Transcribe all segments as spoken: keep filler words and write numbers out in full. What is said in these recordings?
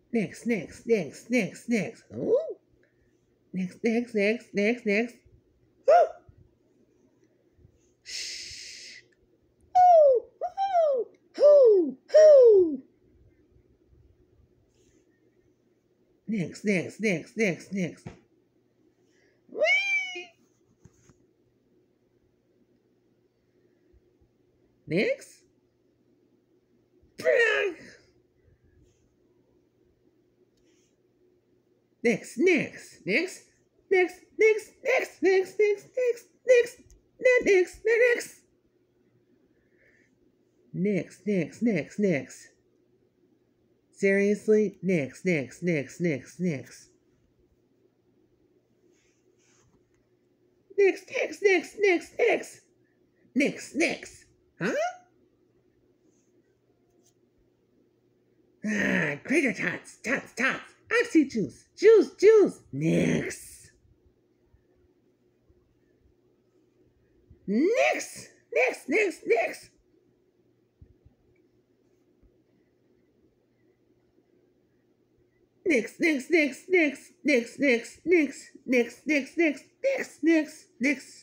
Next, next, next, next, next. Ooh. Next, next, next, next, next. Woo! Shh. Woo! Woo! Hoo! Hoo! Next, next, next, next, next. Whee! Next. Bang! Next, next, next, next, next, next, next, next, next, next, next, next, next, next, next, next. Seriously? Next, next, next, next, next. Next, next, next, next, next. Next, next. Huh? Ah, crater tots, tots, tots. Oxy juice, juice, juice. Next. Next, next, next, next. Next, next, next, next, next, next, next, next, next, next, next, next, next.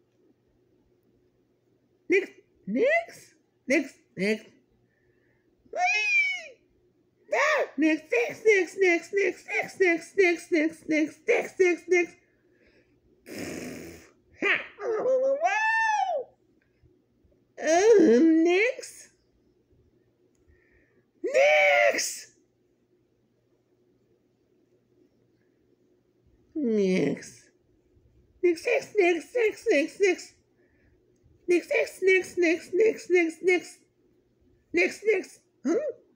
Next, next, next, next. Whee! Ah, next, next, next, next, next, next, next, next, next, next, next, next, next. Ha! Wow! Uh, next. Next. Next. Next, next, next, next, next, next. Next, next, next, next, next, next, next. Next, next. Huh?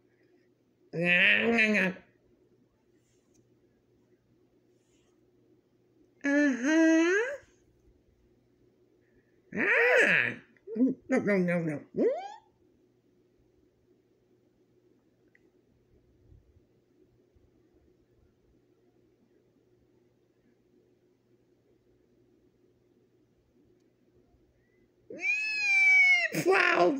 Uh-huh. Ah. No, no, no, no. Hmm? Wow.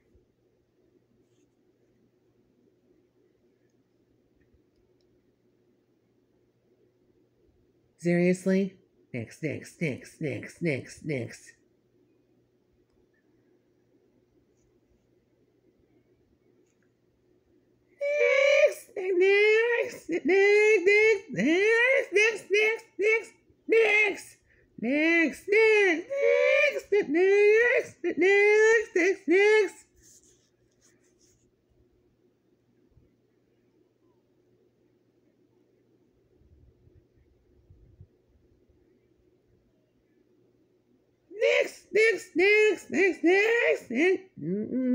Seriously? Next, next, next, next, next, next. Next, next, next, next, next, next, next, next, next, next, next, next, next, next, next, next. Next, next, next, next, next, next.